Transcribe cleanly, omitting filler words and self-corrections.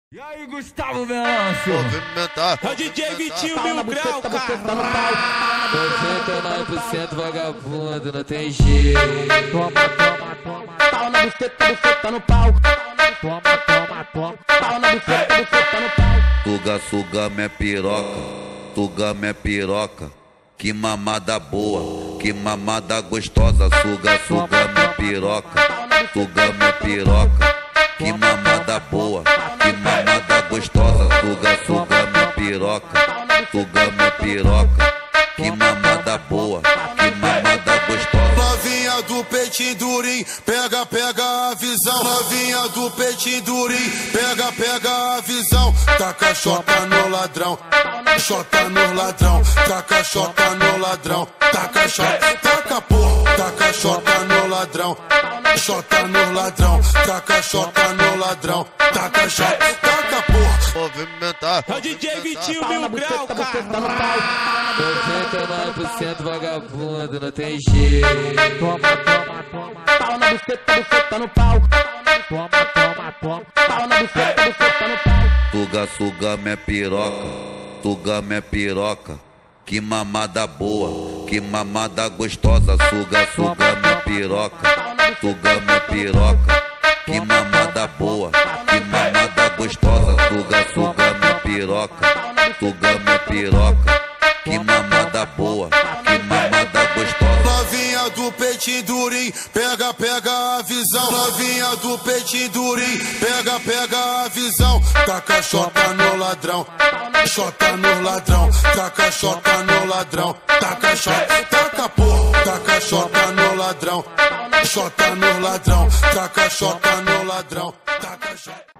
E aí, Gustavo Veloso? Movimentar. É o DJ Vitinho Mil Grau, cara. 99% vagabundo, não tem jeito. Toma, toma, toma. Pau na buceta no pau. Toma, toma, toma. Pau na buceta no pau. Suga, suga minha piroca. Suga minha piroca. Que mamada boa, que mamada gostosa. Suga, suga minha piroca. Suga minha piroca. Que mamada boa, que mamada gostosa. Suga, suga minha piroca. Suga minha piroca. Que mamada boa, que mamada gostosa. Novinha do peitinho durinho, pega, pega a visão. Novinha do peitinho durinho, pega, pega a visão. Taca chota no ladrão, chota no ladrão. Taca chota no ladrão, taca chota, taca porra. Taca chota no ladrão, chota no ladrão. Taca chota no ladrão, taca chota, taca porra. Movimentar. É o DJ Vitinho Mil Grau, cara. 99% vagabundo, não tem jeito. Toma, toma, toma. Pau na buceta no pau. Toma, toma, toma. Pau na buceta no pau. Suga, suga minha piroca. Suga minha piroca. Que mamada boa, que mamada gostosa. Suga, suga minha piroca. Suga minha piroca. Que mamada boa, que mamada gostosa. Suga, suga minha piroca. Suga minha piroca. Que mamada boa, que mamada gostosa. Novinha do peitinho durinho, pega, pega a visão. Novinha do peitinho durinho, pega, pega a visão. Taca chota no ladrão, chota no ladrão. Taca chota no ladrão, taca chota, taca porra. Taca chota no ladrão, chota no ladrão. Taca chota no ladrão, taca chota.